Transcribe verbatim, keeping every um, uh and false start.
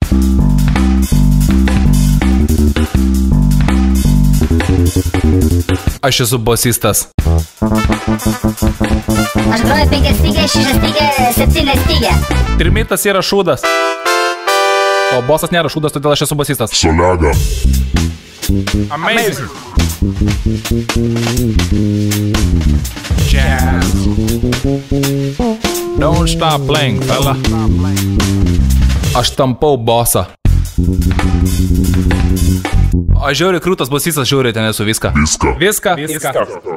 Aš esu bosistas. Aš groju penkias stygę, šešias stygę, septynias stygę. Trimitas yra šūdas. O bosas nėra šūdas, todėl aš esu bosistas. Soliaga. Amazing. Jazz. Don't stop playing, fella. Aš tampau bosą. Aš žiauriai krūtas bosistas, žiauriai ten esu viską. Viską. Viską. Viską.